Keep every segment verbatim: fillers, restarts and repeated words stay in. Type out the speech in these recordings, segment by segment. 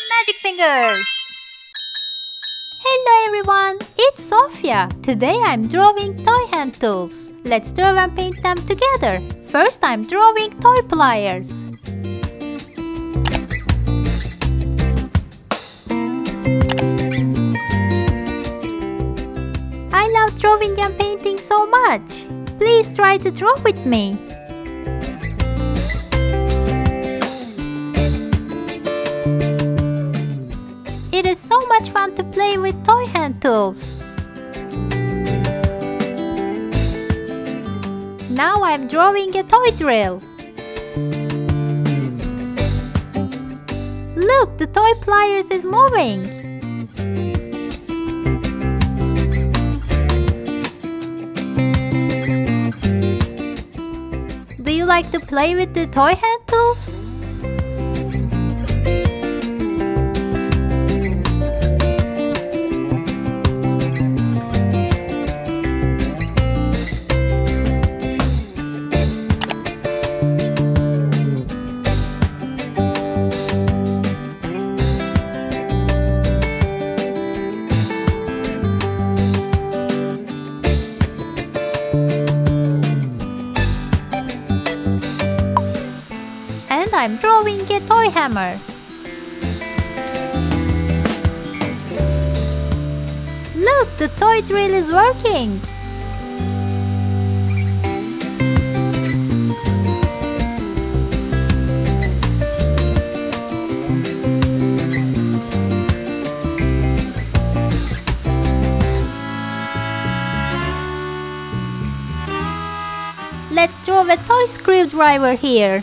Magic Fingers! Hello everyone, it's Sofia. Today I'm drawing toy hand tools. Let's draw and paint them together. First I'm drawing toy pliers. I love drawing and painting so much. Please try to draw with me. It is so much fun to play with toy hand tools. Now I'm drawing a toy drill. Look, the toy pliers is moving. Do you like to play with the toy hand tools? And I'm drawing a toy hammer. Look, the toy drill is working. Let's draw a toy screwdriver here.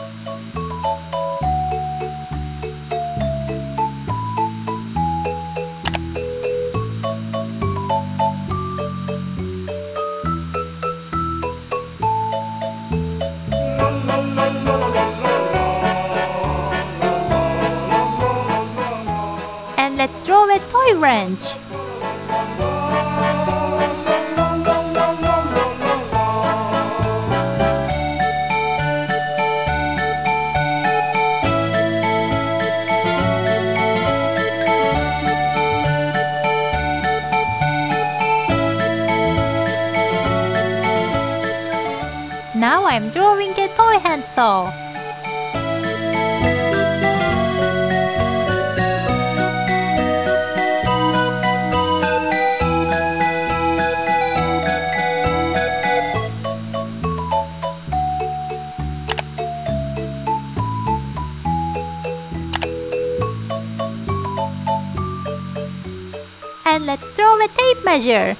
And let's draw a toy wrench. Now I'm drawing a toy handsaw. And let's draw a tape measure.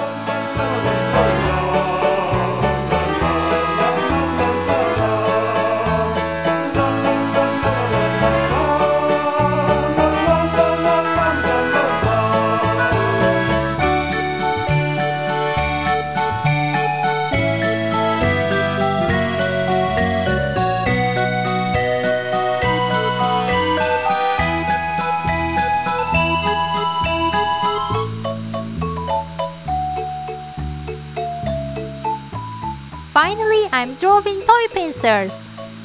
Finally, I'm drawing toy pincers.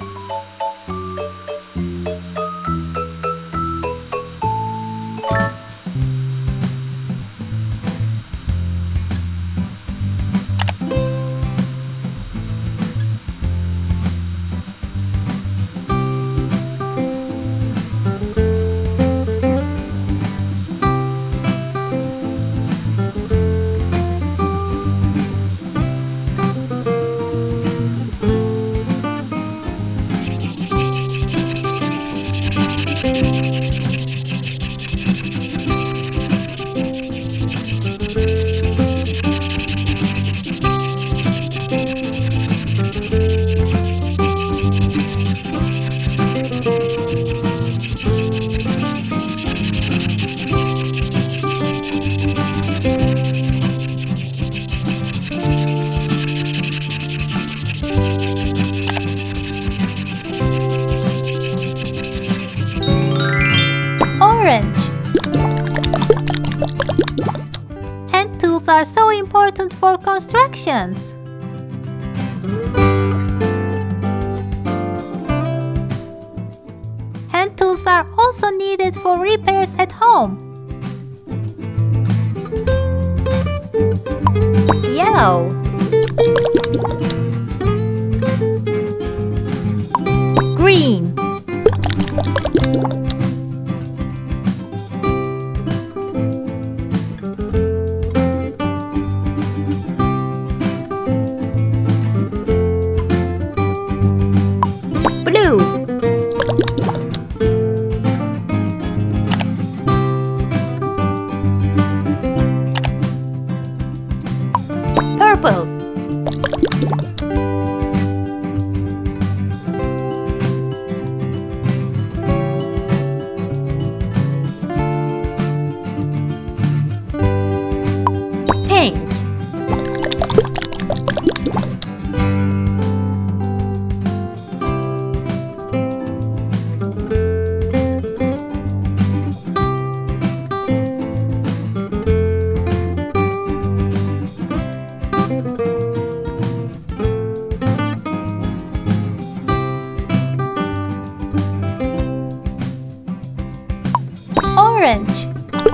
Orange. Hand tools are so important for constructions. Hand tools are also needed for repairs at home. Yellow. Green. Blue. Purple. Pink. Orange.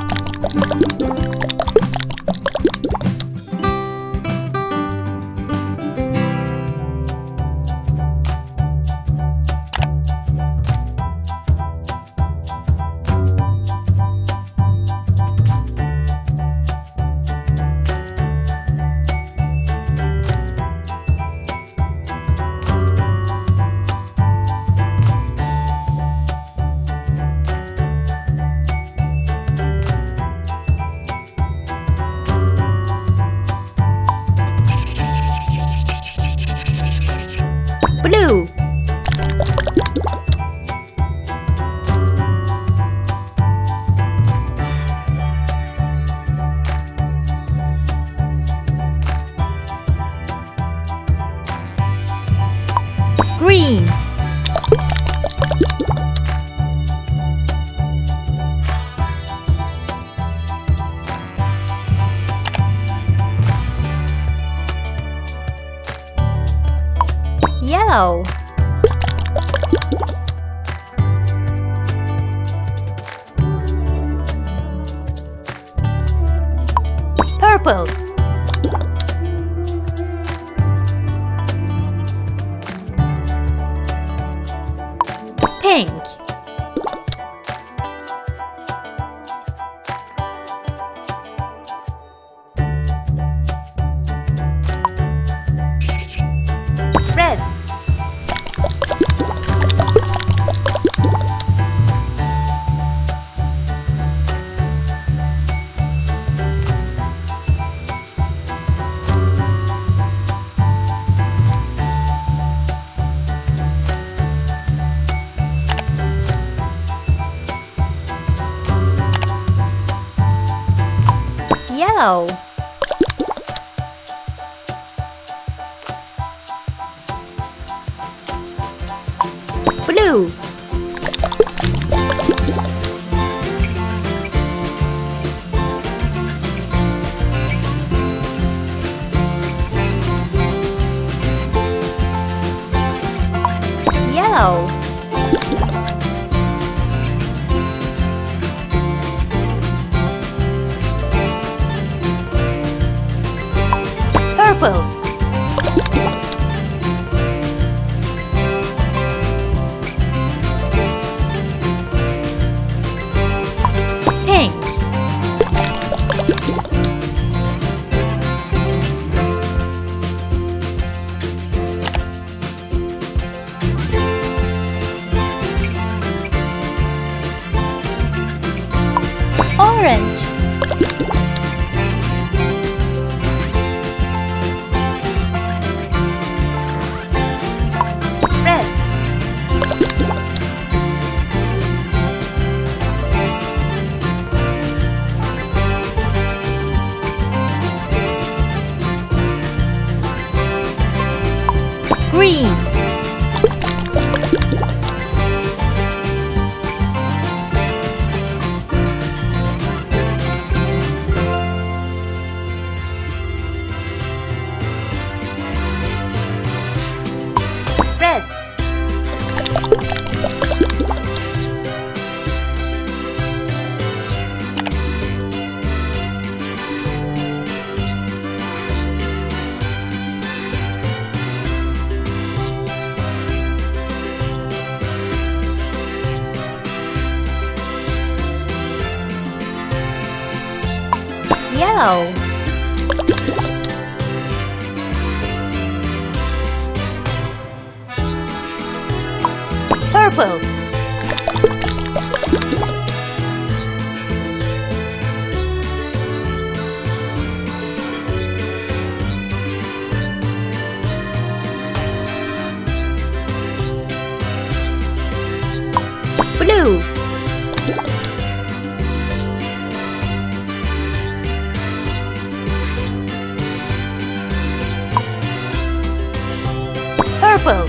Blue. Green. Yellow. Purple. Pink. Red. Yellow. Blue. Yellow. Purple. Pink. Orange. Red. Green. Yellow. Purple. Blue. Purple.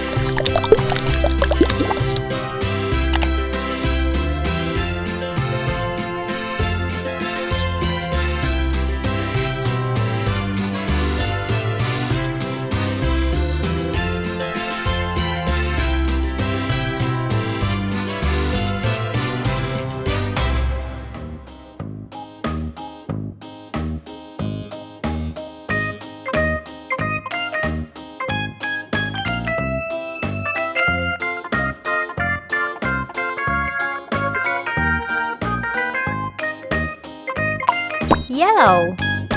Yellow.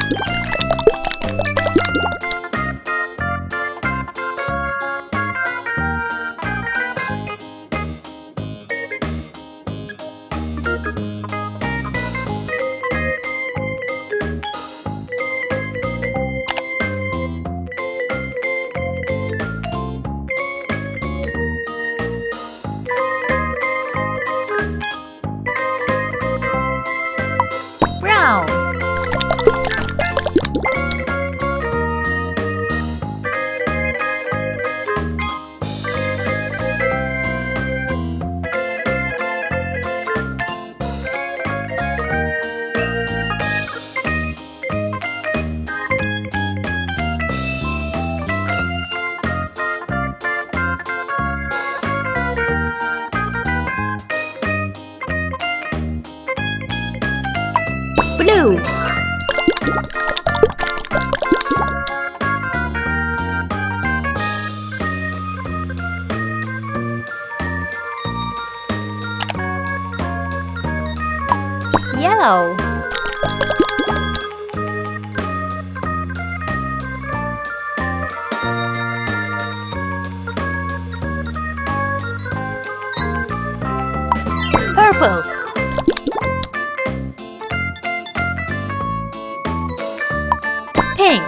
Brown. Blue. Yellow. Purple. Pink.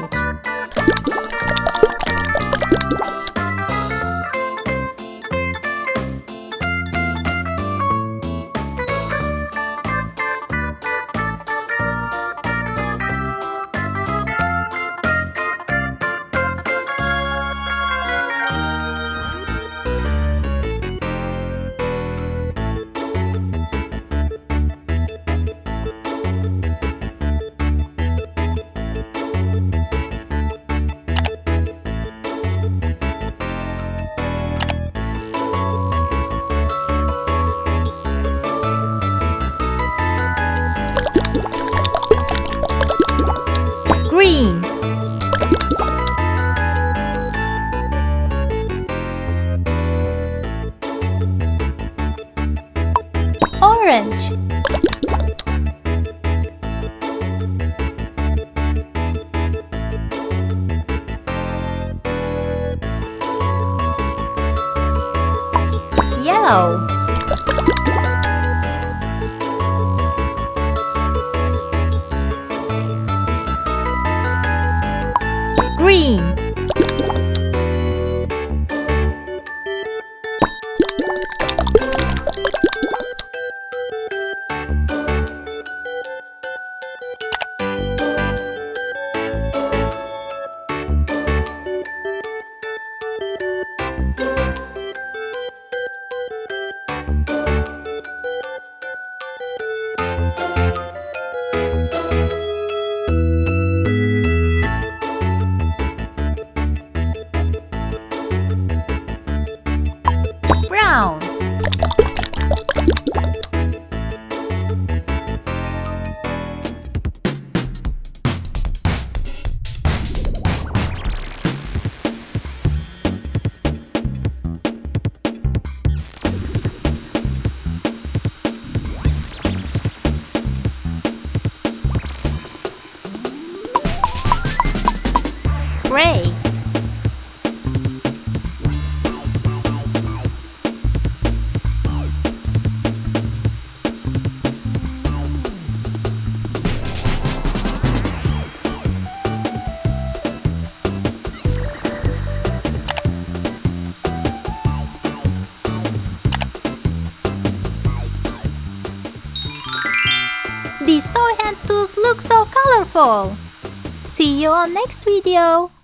Green. Orange. Yellow. Green. hand tools look so colorful. See you on next video.